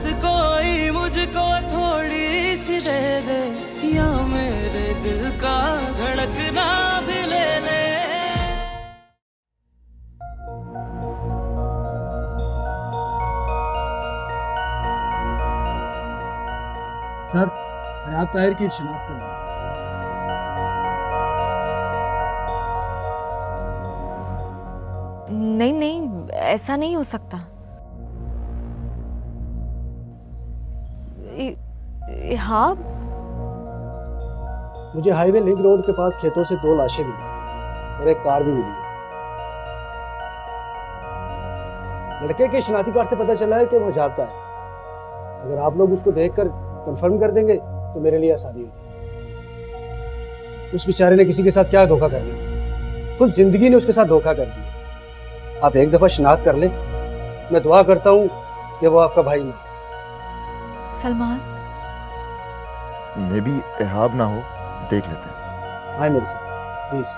कोई मुझको थोड़ी सी दे दे, या मेरे दिल का धड़कना भी ले ले। सर, हयात ताहिर की शिनाख्त करना। नहीं नहीं, ऐसा नहीं हो सकता। हाँ, मुझे हाईवे लिंक रोड के पास खेतों से 2 लाशें मिली और एक कार भी मिली है। लड़के के शिनाख्ती कार्ड से पता चला है कि वो जागता है। अगर आप लोग उसको देखकर कंफर्म कर देंगे तो मेरे लिए आसानी होगी। उस बेचारे ने किसी के साथ क्या धोखा कर लिया, खुद जिंदगी ने उसके साथ धोखा कर दिया। आप एक दफा शिनाख्त कर लें, मैं दुआ करता हूँ कि वो आपका भाई ना। सलमान, मे भी एहाब ना हो, देख लेते हैं। हाँ मेरे साथ प्लीज।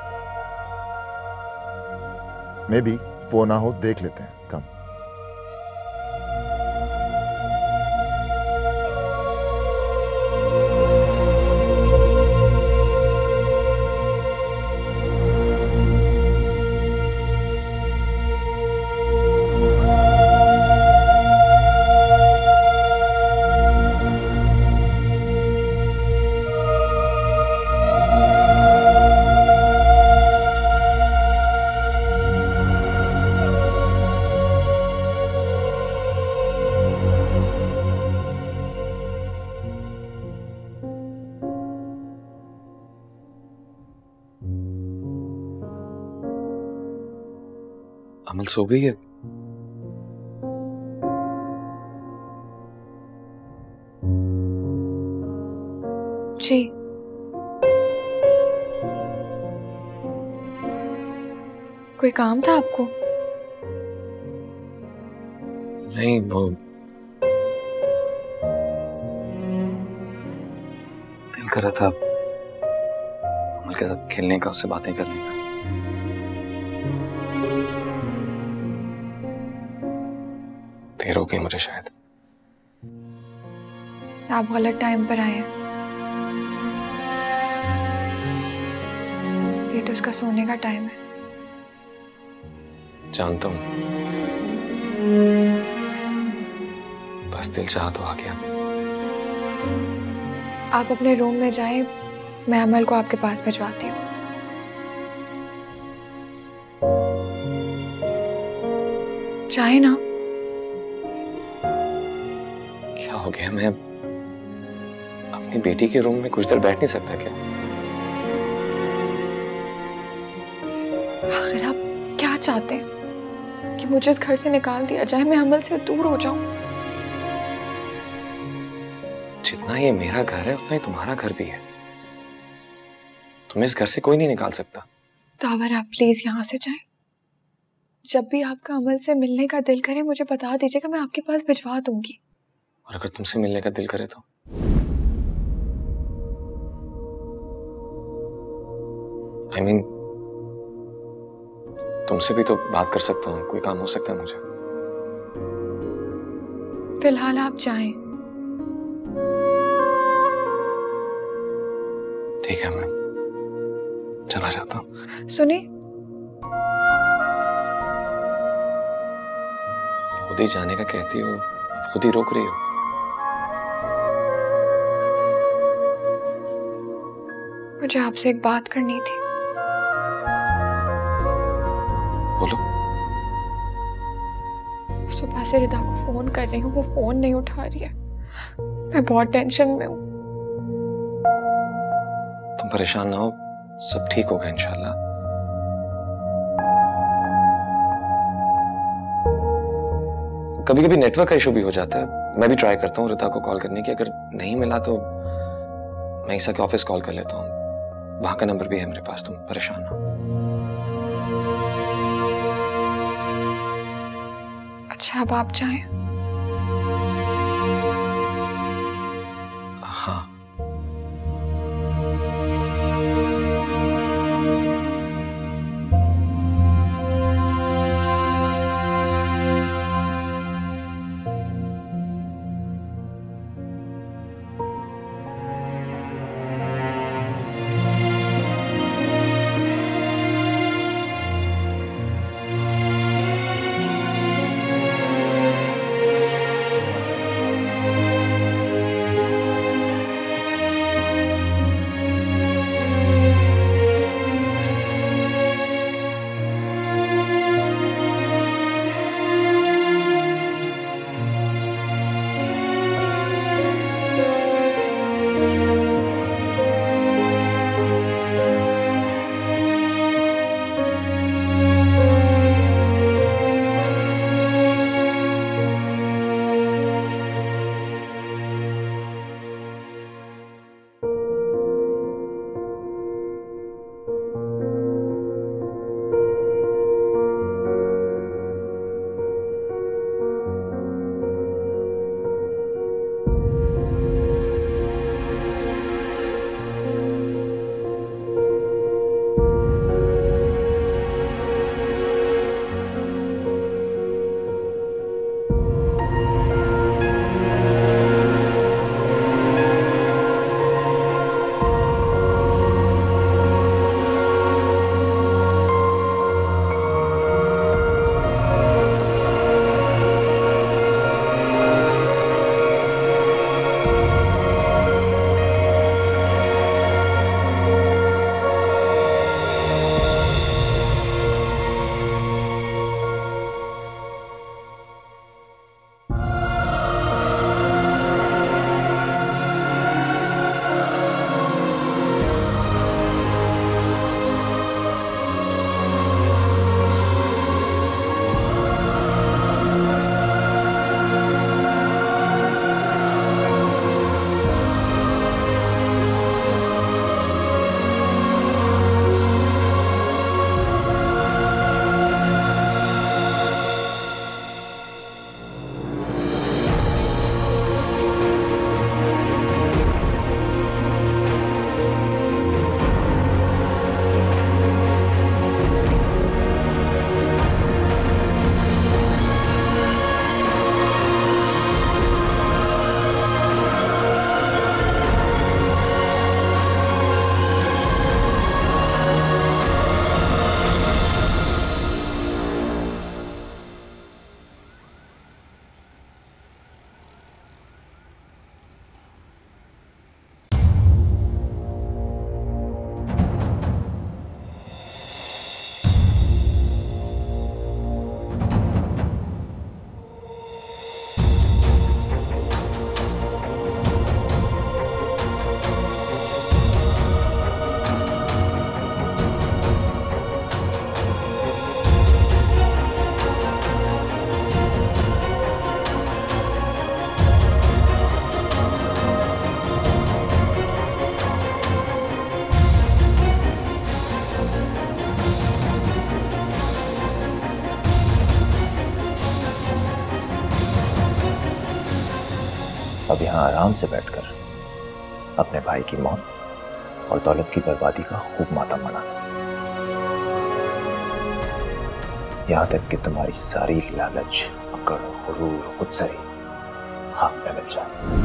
मे भी वो ना हो, देख लेते हैं। कम अमल सो गई है? जी। कोई काम था आपको? नहीं, वो दिल कर रहा था अमल के साथ खेलने का, उससे बातें करने का। देर हो गई मुझे शायद। आप गलत टाइम पर आए हैं। ये तो उसका सोने का टाइम है। जानता हूं, बस दिल चाहा तो आ गया। आप अपने रूम में जाएं, मैं अमल को आपके पास भिजवाती हूँ। चाहे ना। क्या हो गया? मैं अपनी बेटी के रूम में कुछ देर बैठ नहीं सकता क्या? आखिर आप क्या चाहते हैं? कि मुझे इस घर से निकाल दिया जाए, मैं अमल से दूर हो जाऊं? जितना ये मेरा घर है उतना ही तुम्हारा घर भी है। तुम्हें इस घर से कोई नहीं निकाल सकता। तावर, आप प्लीज यहाँ से जाएं। जब भी आपका अमल से मिलने का दिल करे मुझे बता दीजिएगा, मैं आपके पास भिजवा दूंगी। और अगर तुमसे मिलने का दिल करे तो? I mean, तुमसे भी तो बात कर सकता हूँ, कोई काम हो सकता है मुझे। फिलहाल आप जाएं। ठीक है, मैं चला जाता हूँ। सुने, खुद ही जाने का कहती हो, खुद ही रोक रही हो। मुझे आपसे एक बात करनी थी। बोलो। सुबह से रिदा को फोन कर रही हूँ, वो फोन नहीं उठा रही है। मैं बहुत टेंशन में हूँ। तुम परेशान ना हो, सब ठीक होगा इंशाल्लाह। कभी कभी नेटवर्क का इशू भी हो जाता है। मैं भी ट्राई करता हूँ रिता को कॉल करने की, अगर नहीं मिला तो मैं ईसा के ऑफिस कॉल कर लेता हूँ, वहां का नंबर भी है मेरे पास। तुम परेशान ना हो। अच्छा, अब आप जाएं। हाँ। अब यहाँ आराम से बैठकर अपने भाई की मौत और दौलत की बर्बादी का खूब मातम मनाना, यहां तक कि तुम्हारी सारी लालच, अकड़, गुरूर, खुदसरी खाक में मिल जाए।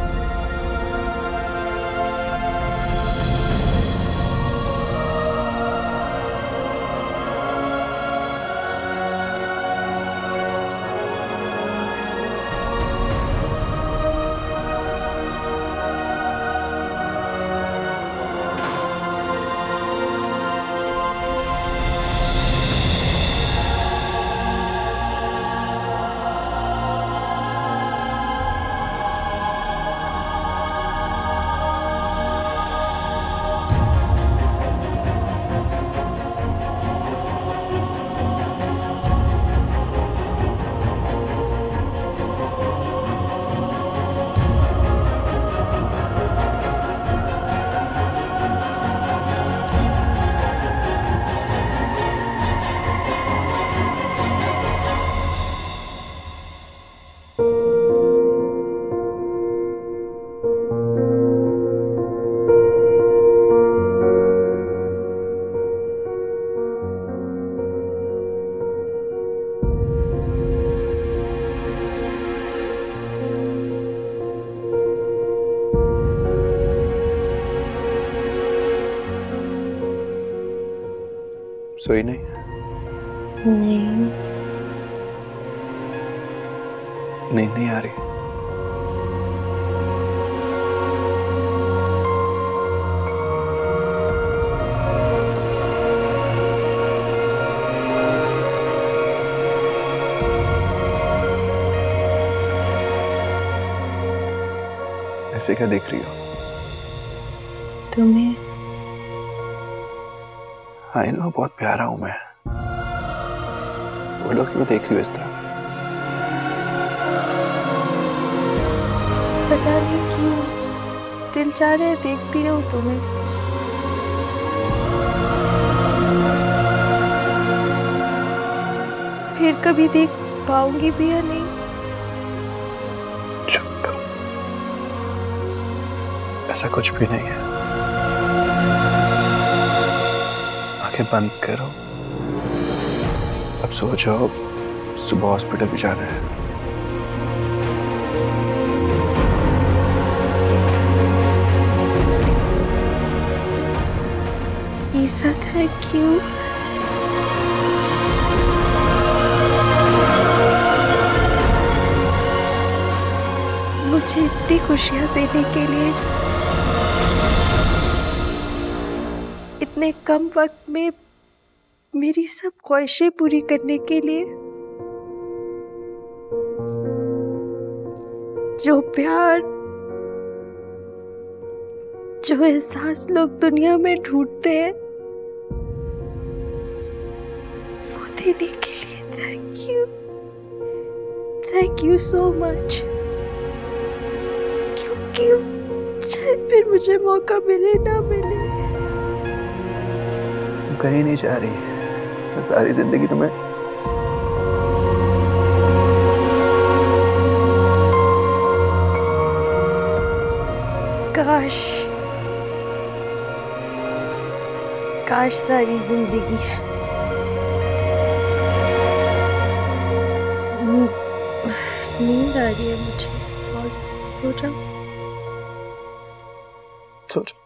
सोई नहीं? नहीं। नींद नहीं आ रही? ऐसे क्या देख रही हो? तुम्हें। आई नो, बहुत प्यारा हूं मैं। बोलो क्यों देख रही हो इस तरह? पता नहीं क्यों दिल चाह रहा है देखती रहूं तुम्हें। फिर कभी देख पाऊंगी भी या नहीं? चुप करो, ऐसा कुछ भी नहीं है। आंखें बंद करो, अब सो जाओ, सुबह हॉस्पिटल भी जाना है। ऐसा था क्यों? मुझे इतनी खुशियां देने के लिए, इतने कम वक्त में मेरी सब ख्वाहिशें पूरी करने के लिए, जो प्यार, जो एहसास लोग दुनिया में ढूंढते हैं, वो देने के लिए थैंक यू सो मच। क्योंकि शायद फिर मुझे मौका मिले ना मिले। तुम कहीं नहीं जा रही, सारी जिंदगी तुम्हें काश सारी जिंदगी। नींद आ रही है मुझे बहुत, सो जाओ। सो जाओ।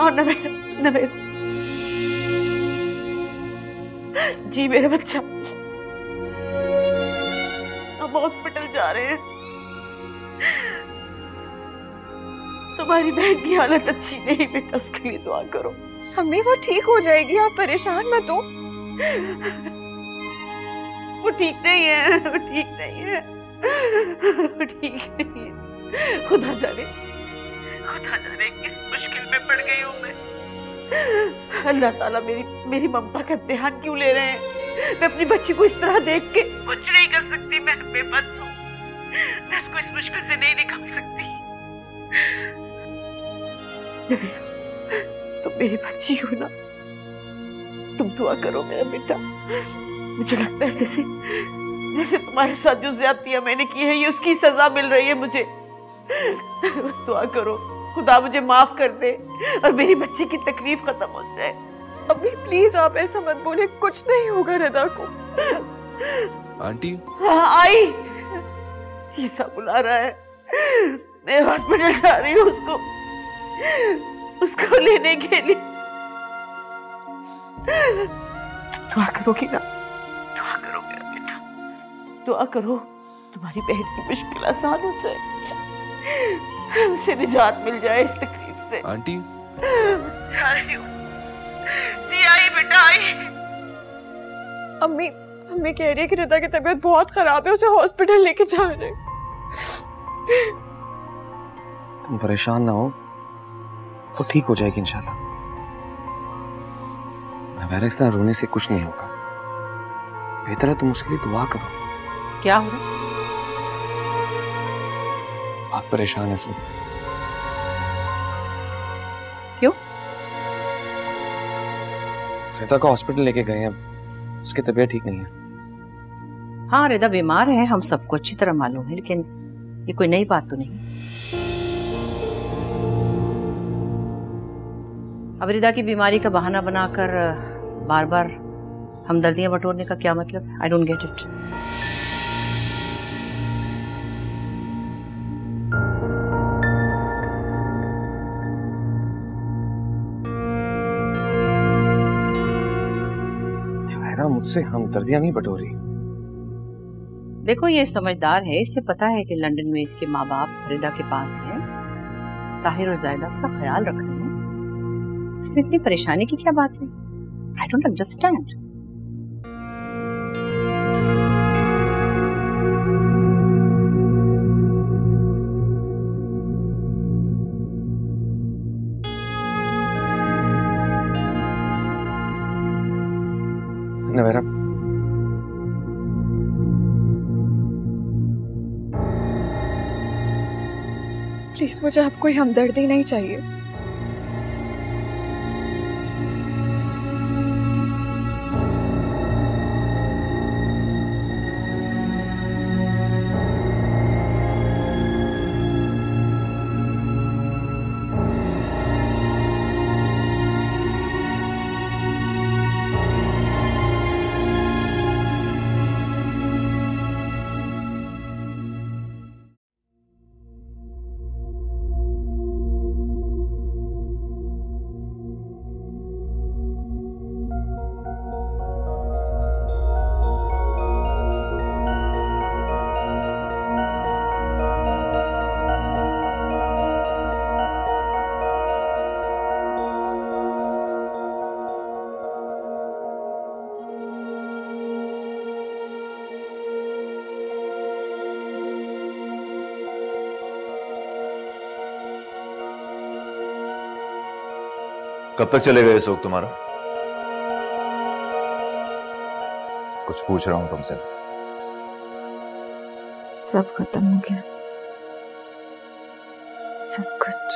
हाँ नवेद, नवेद जी मेरा बच्चा, हम हॉस्पिटल जा रहे हैं। तुम्हारी बहन की हालत अच्छी नहीं बेटा, उसके लिए दुआ करो। अम्मी वो ठीक हो जाएगी, आप परेशान मत हो। वो ठीक नहीं है, वो ठीक नहीं है, वो ठीक नहीं है। खुदा जाने किस मुश्किल में पड़ गई हूँ मैं। अल्लाह ताला मेरी ममता का इम्तिहान क्यों ले रहे हैं? मैं अपनी बच्ची को इस तरह देख के कुछ नहीं कर सकती, मैं बेबस हूँ, मैं उसको इस मुश्किल से नहीं निकाल सकती। तुम मेरी बच्ची हो ना, तुम दुआ करो मेरा बेटा। मुझे लगता है जैसे तुम्हारे साथ जो ज्यादतियां मैंने की है, ये उसकी सजा मिल रही है मुझे। दुआ करो खुदा मुझे माफ कर दे और मेरी बच्ची की तकलीफ खत्म हो जाए। अम्मी प्लीज आप ऐसा मत बोले, कुछ नहीं होगा रिदा को। आंटी हाँ आई, तीसा बुला रहा है, मैं हॉस्पिटल जा रही हूँ उसको लेने के लिए। दुआ करोगी ना? दुआ करो मेरा बेटा, दुआ करो तुम्हारी बहन की मुश्किल आसान हो जाए, उसे निजात मिल जाए इस तकलीफ से। आंटी जा रही हूँ जी, आई बेटा आई। अम्मी कह रही है कि रिदा की तबीयत बहुत खराब है, उसे हॉस्पिटल लेके जा रहे हैं। तुम परेशान ना हो, वो ठीक हो जाएगी इंशाल्लाह। नवेरा इस तरह रोने से कुछ नहीं होगा, बेहतर है तुम उसके लिए दुआ करो। क्या हो रहा? बहुत परेशान है इस वक्त। क्यों? रिदा को हॉस्पिटल लेके गए हैं, उसकी तबीयत ठीक नहीं है। हाँ रिदा बीमार है, हम सबको अच्छी तरह मालूम है, लेकिन ये कोई नई बात तो नहीं। अब रिदा की बीमारी का बहाना बनाकर बार बार हमदर्दियां बटोरने का क्या मतलब है? I don't get it. मुझसे हमदर्दियां नहीं बटोरी। देखो ये समझदार है, इसे पता है कि लंदन में इसके माँ बाप रिदा के पास हैं, ताहिर और जायदा इसका ख्याल रख रहे हैं। इसमें इतनी परेशानी की क्या बात है? I don't understand. Navera please मुझे अब कोई हमदर्दी नहीं चाहिए। कब तक चलेगा ये शौक तुम्हारा? कुछ पूछ रहा हूं तुमसे। सब खत्म हो गया, सब कुछ।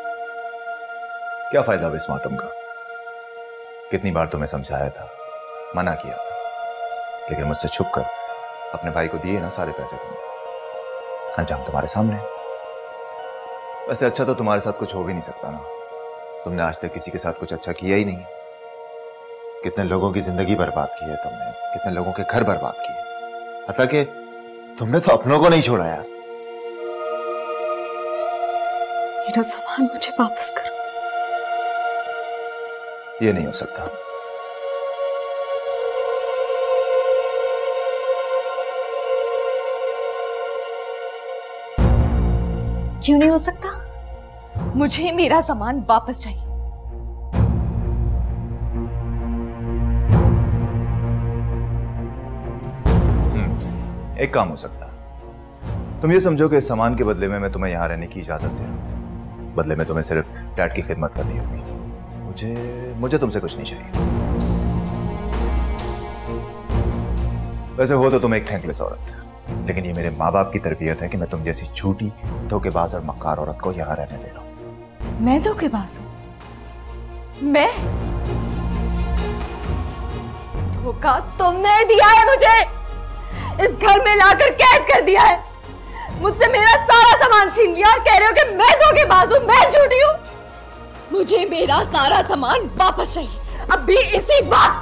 क्या फायदा अब इस मातम का? कितनी बार तुम्हें समझाया था, मना किया था, लेकिन मुझसे छुप कर अपने भाई को दिए ना सारे पैसे तुमने। अंजाम तुम्हारे सामने। वैसे अच्छा तो तुम्हारे साथ कुछ हो भी नहीं सकता ना, तुमने आज तक किसी के साथ कुछ अच्छा किया ही नहीं। कितने लोगों की जिंदगी बर्बाद की है तुमने, कितने लोगों के घर बर्बाद किए, हत्ता कि तुमने तो अपनों को नहीं छोड़ा यार। मेरा सामान मुझे वापस करो, ये नहीं हो सकता। क्यों नहीं हो सकता? मुझे मेरा सामान वापस चाहिए। एक काम हो सकता, तुम ये समझो कि इस सामान के बदले में मैं तुम्हें यहां रहने की इजाजत दे रहा हूं। बदले में तुम्हें सिर्फ डैड की खिदमत करनी होगी। मुझे तुमसे कुछ नहीं चाहिए। वैसे हो तो तुम एक थैंकलेस औरत, लेकिन ये मेरे माँ बाप की तरबियत है कि मैं तुम जैसी झूठी, धोखेबाज और मक्कार औरत को यहां रहने दे रहा हूं। मैं धोखेबाज हूं? मैं? धोखा तुमने दिया है मुझे, इस घर में लाकर कैद कर दिया है, मुझसे मेरा सारा सामान छीन लिया और कह रहे हो कि मैं धोखेबाज हूं, मैं झूठी हूं। मुझे मेरा सारा सामान वापस चाहिए, अब भी इसी वक्त।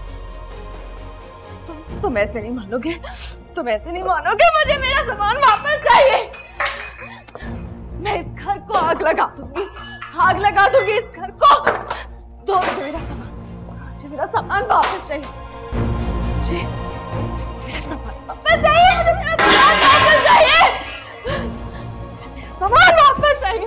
तुम ऐसे नहीं मानोगे, तुम ऐसे नहीं मानोगे, मुझे मेरा सामान वापस चाहिए। मैं इस घर को आग लगा दूंगी, आग लगा दूंगी इस घर को। दो मुझे मेरा सामान वापस चाहिए, मुझे मेरा सामान वापस चाहिए, मुझे मेरा सामान वापस चाहिए, मुझे मेरा सामान वापस चाहिए।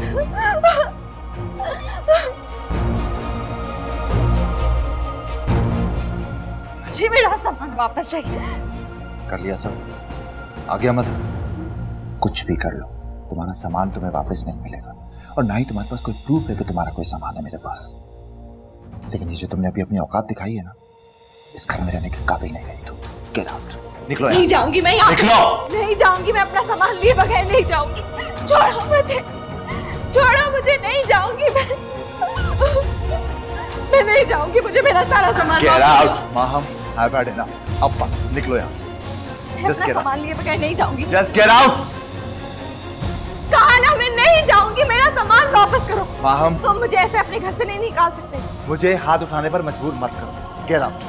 मुझे मेरा सामान वापस चाहिए। कर लिया सब, आ गया मजा। कुछ भी कर लो, तुम्हारा सामान तुम्हें वापस नहीं मिलेगा, और ना ही तुम्हारे पास कोई प्रूफ है कि तुम्हारा कोई सामान है मेरे पास। लेकिन ये जो तुमने अभी अपनी औकात दिखाई है ना, इस घर में रहने के काबिल नहीं रही तुम। गेट आउट, निकलो। नहीं जाऊंगी मैं यहाँ, निकलो। नहीं जाऊंगी मैं, अपना सामान लिए बगैर नहीं जाऊंगी। छोड़ो मुझे, छोड़ो मुझे, नहीं जाऊंगी मैं नहीं जाऊंगी, मुझे मेरा सारा सामान। Get out Maham, I've had enough। अब बस निकलो यहाँ से। Just get out। सामान लिए बगैर नहीं जाऊंगी। Just get out। कहा ना मैं नहीं जाऊंगी, मेरा सामान वापस करो। माहम, तुम मुझे ऐसे अपने घर से नहीं निकाल सकते। मुझे हाथ उठाने पर मजबूर मत करो। Get out।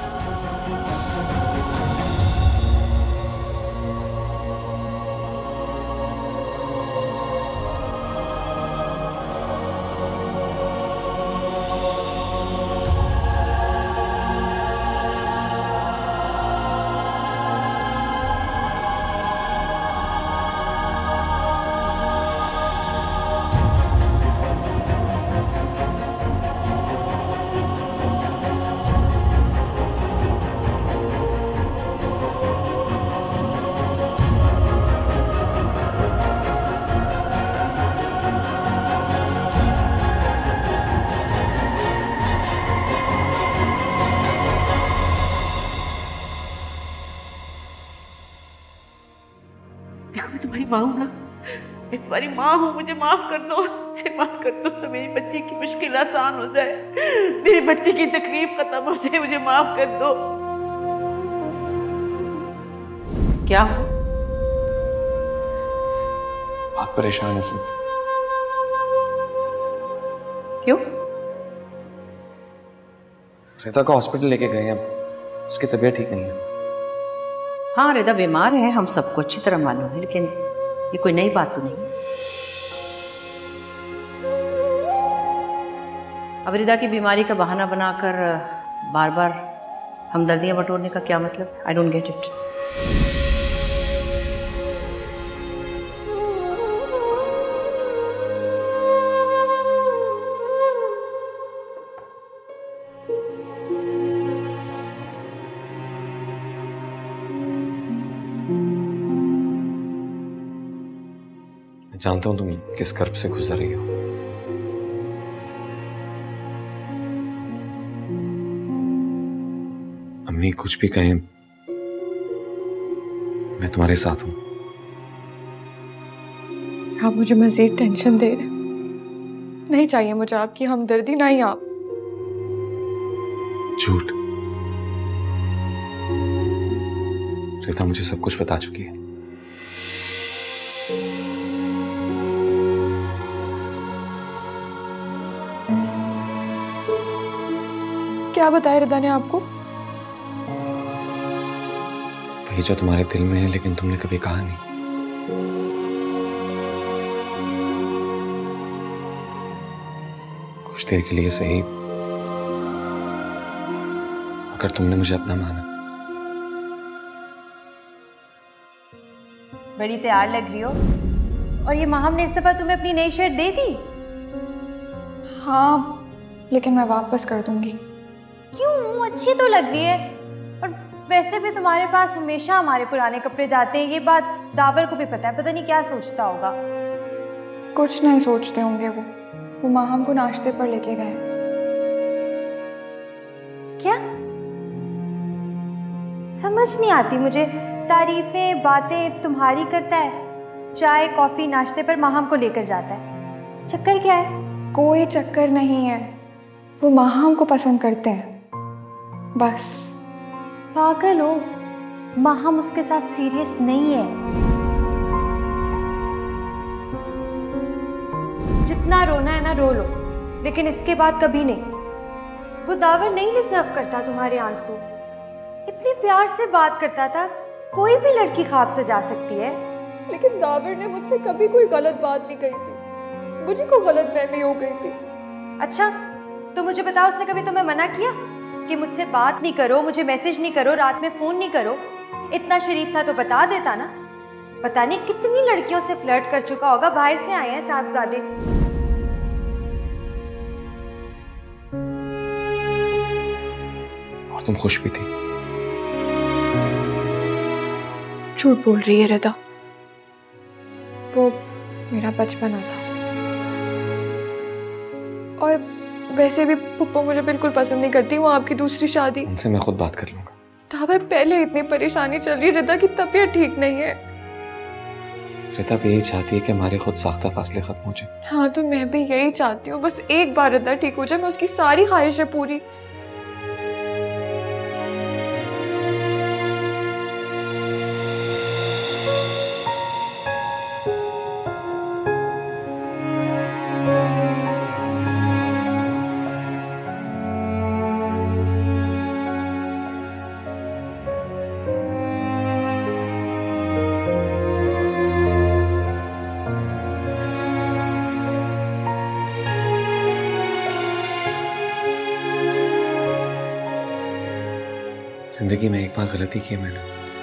माँ हूँ ना, मैं तुम्हारी माँ हूँ, मुझे माफ कर दो, मुझे माफ कर दो, तो मेरी बच्ची की मुश्किल आसान हो जाए, मेरी बच्ची की तकलीफ खत्म हो जाए, मुझे माफ कर दो। क्या हो? आप परेशान हैं स्मित? क्यों? रिदा को हॉस्पिटल लेके गए हैं, उसकी तबीयत ठीक नहीं है। हाँ, रिदा बीमार है, हम सबको अच्छी तरह मालूम है, लेकिन ये कोई नई बात तो नहीं। अब रिदा की बीमारी का बहाना बनाकर बार बार हमदर्दियां बटोरने का क्या मतलब? I don't get it. जानता हूं तुम किस कर्ब से गुजर रही हो। अम्मी कुछ भी कहें, मैं तुम्हारे साथ हूं। आप मुझे मजीद टेंशन दे रहे हैं। नहीं चाहिए मुझे आपकी हमदर्दी, ना ही आप। झूठ। रिता मुझे सब कुछ बता चुकी है। क्या बताया रिदा ने आपको? वही जो तुम्हारे दिल में है, लेकिन तुमने कभी कहा नहीं। कुछ देर के लिए सही, अगर तुमने मुझे अपना माना। बड़ी तैयार लग रही हो। और ये माहम ने इस दफा तुम्हें अपनी नई शर्ट दे दी? हाँ, लेकिन मैं वापस कर दूंगी। क्यों? अच्छी तो लग रही है। और वैसे भी तुम्हारे पास हमेशा हमारे पुराने कपड़े जाते हैं, ये बात दावर को भी पता है। पता नहीं क्या सोचता होगा। कुछ नहीं सोचते होंगे वो माहम को नाश्ते पर लेके गए। क्या? समझ नहीं आती मुझे। तारीफें बातें तुम्हारी करता है, चाय कॉफी नाश्ते पर माहम को लेकर जाता है। चक्कर क्या है? कोई चक्कर नहीं है, वो माहम को पसंद करते हैं बस। पागल हो, माहम उसके साथ सीरियस नहीं है। जितना रोना है ना रो लो, लेकिन इसके बाद कभी नहीं। वो दावर नहीं डिजर्व करता तुम्हारे आंसू। इतने प्यार से बात करता था। कोई भी लड़की ख्वाब से जा सकती है। लेकिन दावर ने मुझसे कभी कोई गलत बात नहीं कही थी, मुझे कोई गलतफहमी हो गई थी। अच्छा, तो मुझे बताओ, उसने कभी तुम्हें मना किया कि मुझसे बात नहीं करो, मुझे मैसेज नहीं करो, रात में फोन नहीं करो? इतना शरीफ था तो बता देता ना। पता नहीं कितनी लड़कियों से फ्लर्ट कर चुका होगा। बाहर से आए हैं साहबजादे। और तुम खुश भी थी। झूठ बोल रही है रिदा, वो मेरा बचपना था। और वैसे भी पुप्पो मुझे बिल्कुल पसंद नहीं करती। वो आपकी दूसरी शादी। उनसे मैं खुद बात कर लूंगा। दावर, पहले इतनी परेशानी चल रही, रिदा की तबीयत ठीक नहीं है। रिदा भी यही चाहती है कि हमारे खुद साख्ता फासले खत्म हो जाए। हाँ, तो मैं भी यही चाहती हूँ, बस एक बार रिदा ठीक हो जाए, मैं उसकी सारी ख्वाहिशें पूरी। जिंदगी में एक बार गलती की मैंने,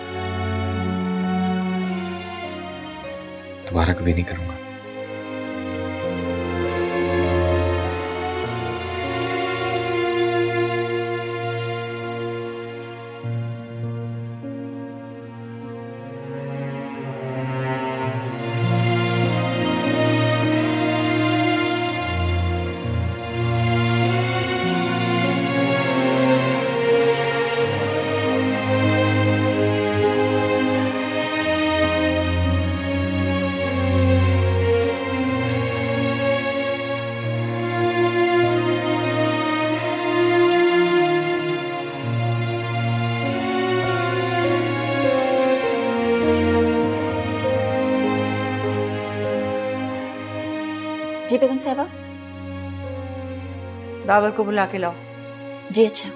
दोबारा कभी नहीं करूंगा। जी बेगम साहबा। दावर को बुला के लाओ। जी अच्छा।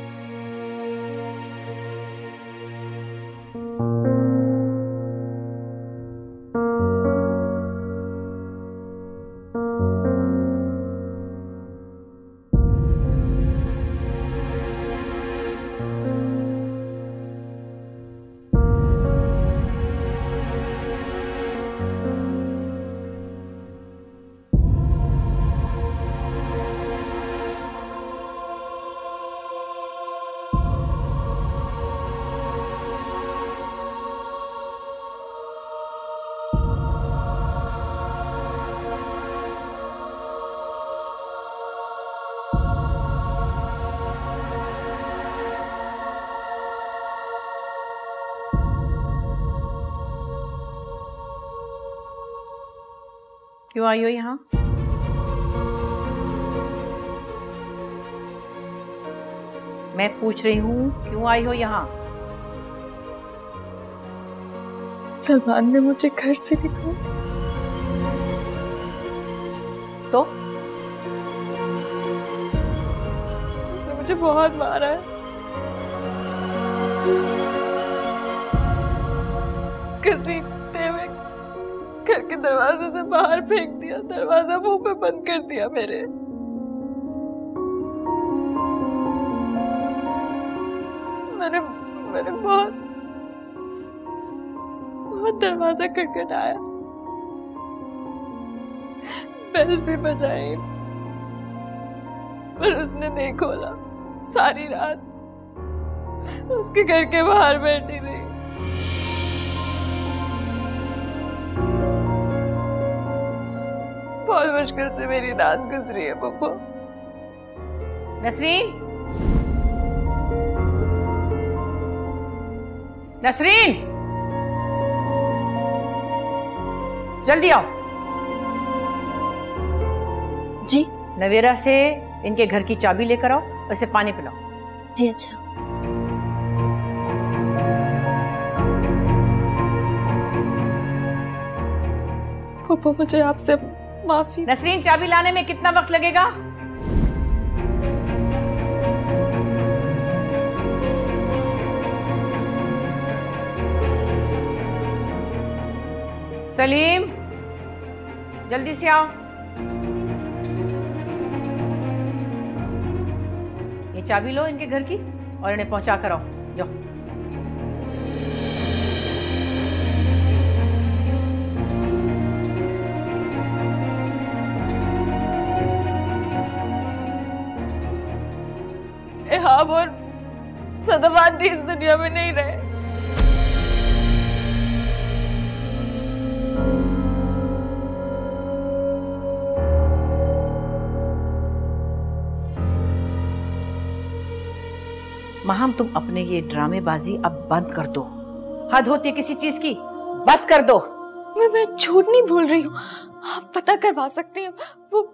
क्यों आई हो यहाँ? मैं पूछ रही हूँ क्यों आई हो यहाँ? सलमान ने मुझे घर से निकाल दिया। तो उसने मुझे बहुत मारा है। घसीटते हुए घर के दरवाजे से बाहर फेंक दिया, दरवाजा मुंह पे बंद कर दिया मेरे। मैंने बहुत दरवाजा खटखटाया, बेल्स भी बजाई, पर उसने नहीं खोला। सारी रात उसके घर के बाहर बैठी रही। बहुत मुश्किल से मेरी रात गुजरी है पप्पू। नसरीन, नसरीन, जल्दी आओ। जी। नवेरा से इनके घर की चाबी लेकर आओ, उसे पानी पिलाओ। जी अच्छा। पप्पू मुझे आपसे माफी। नसरीन, चाबी लाने में कितना वक्त लगेगा? सलीम, जल्दी से आओ। ये चाबी लो इनके घर की और इन्हें पहुंचा कर आओ। जाओ। एहाब और सदाबाद इस दुनिया में नहीं रहे। माहम, तुम अपने ये ड्रामेबाजी अब बंद कर दो। हद होती है किसी चीज की, बस कर दो। मैं झूठ नहीं बोल रही हूँ, आप पता करवा सकते हैं वो।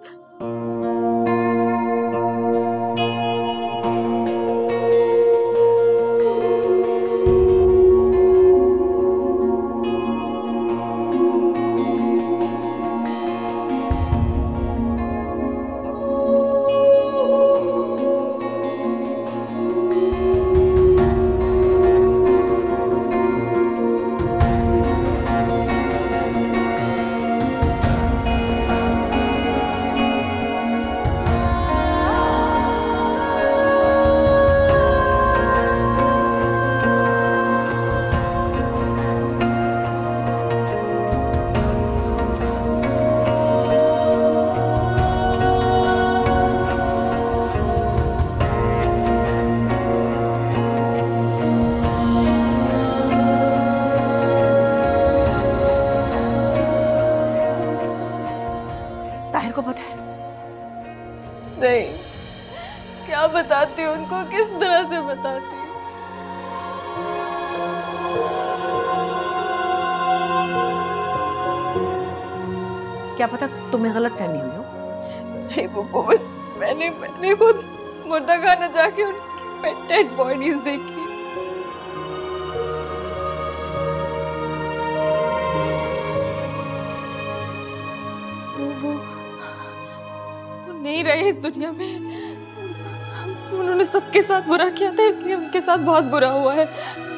ताहिर को पता है? नहीं, क्या बताती हूँ उनको, किस तरह से बताती? क्या पता तुम्हें गलत फहमी हुई हो। नहीं पप्पू, मैंने खुद मुर्दा खाना जाके उनकी डेड बॉडीज देखी। वो नहीं रहे इस दुनिया में। उन्होंने सबके साथ बुरा किया था, इसलिए उनके साथ बहुत बुरा हुआ है।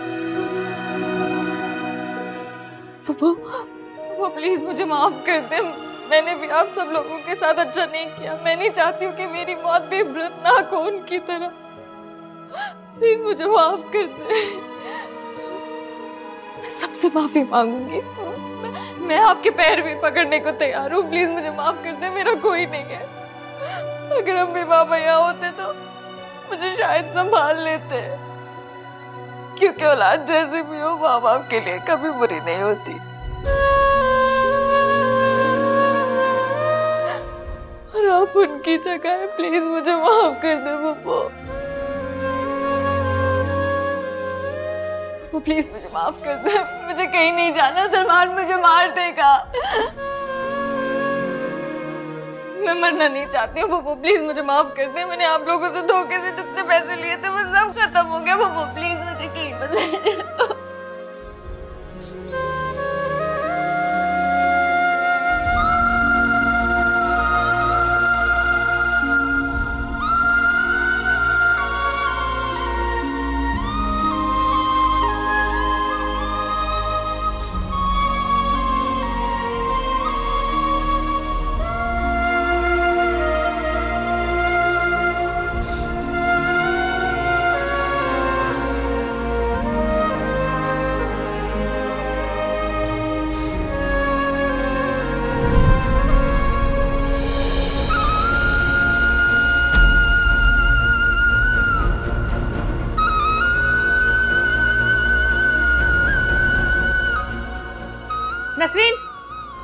पप्पू प्लीज मुझे माफ कर दे। मैंने भी आप सब लोगों के साथ अच्छा नहीं किया। मैं नहीं चाहती हूँ कि मेरी मौत भी इबरतनाक हो उनकी तरह। प्लीज मुझे माफ कर दे। मैं सबसे माफी मांगूंगी। मैं आपके पैर भी पकड़ने को तैयार हूँ। प्लीज मुझे माफ कर दे। मेरा कोई नहीं है। अगर अम्मी पापा यहाँ होते तो मुझे शायद संभाल लेते, क्योंकि औलाद जैसे भी हो माँ बाप के लिए कभी बुरी नहीं होती। और आप उनकी जगह है। प्लीज मुझे माफ कर दे पप्पू। प्लीज मुझे माफ कर दे। मुझे कहीं नहीं जाना। सलमान मुझे मार देगा। मैं मरना नहीं चाहती हूँ पप्पू। प्लीज मुझे माफ कर दे। मैंने आप लोगों से धोखे से जितने पैसे लिए थे वो सब खत्म हो गया पप्पू। प्लीज मुझे कहीं मत ले जाओ।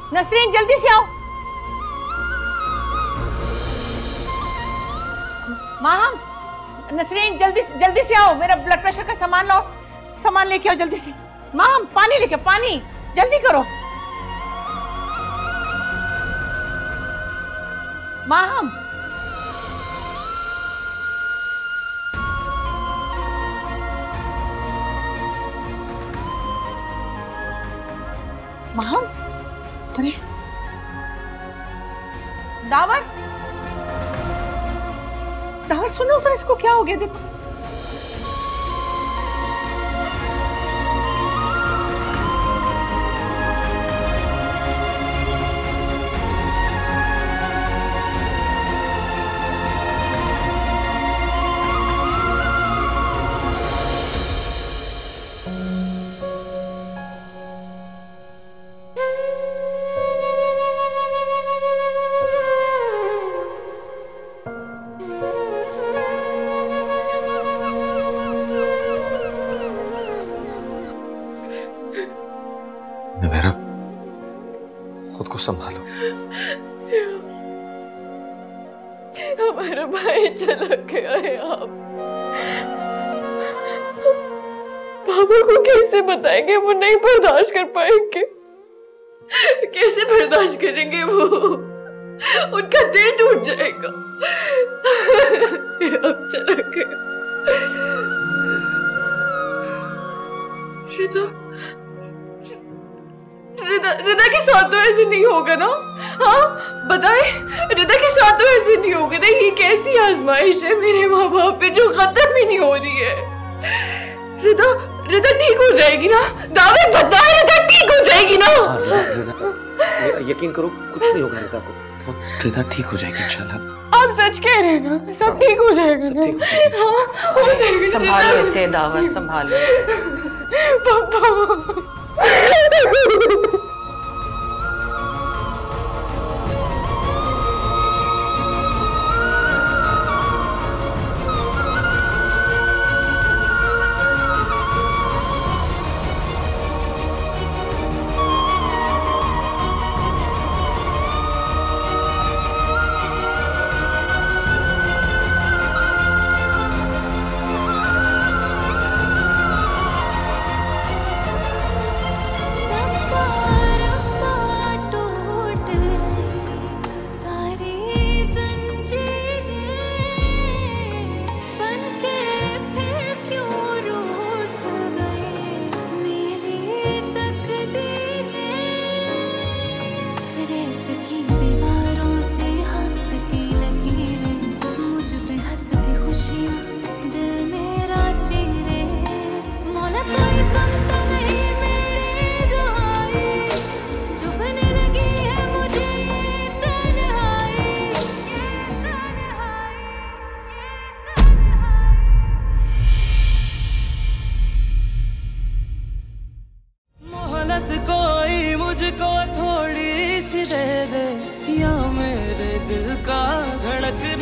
नसरीन जल्दी से आओ। माहम, नसरीन जल्दी से आओ, मेरा ब्लड प्रेशर का सामान लाओ, सामान लेके आओ जल्दी से। माहम पानी लेके, पानी जल्दी करो। माहम माहम, अरे दावर, दावर सुनो सर, इसको क्या हो गया देखो। नवेरा, खुद को संभालो। हमारा भाई चला गया है। आप पापा को कैसे बताएंगे? वो नहीं बर्दाश्त कर पाएंगे। कैसे बर्दाश्त करेंगे वो? उनका दिल टूट जाएगा। अब चला गया। रिदा के साथ तो ऐसे नहीं होगा ना? हाँ बताए, रिदा के साथ तो ऐसे नहीं होगा ना? ये कैसी आजमाइश है मेरे माँ बाप पे जो खत्म ही नहीं हो रही है। रिदा ठीक हो जाएगी ना? दावे बताए, रिदा ठीक हो जाएगी ना? रिदा, यकीन करो कुछ नहीं होगा रिदा को। रिदा ठीक हो जाएगी इंशाल्लाह। आप सच कह रहे हैं ना? सब ठीक हो जाएगा ना? हाँ हो जाएगा। संभालो इसे दावर, संभालो। पापा कोई मुझको थोड़ी सी दे दे, या मेरे दिल का धड़कना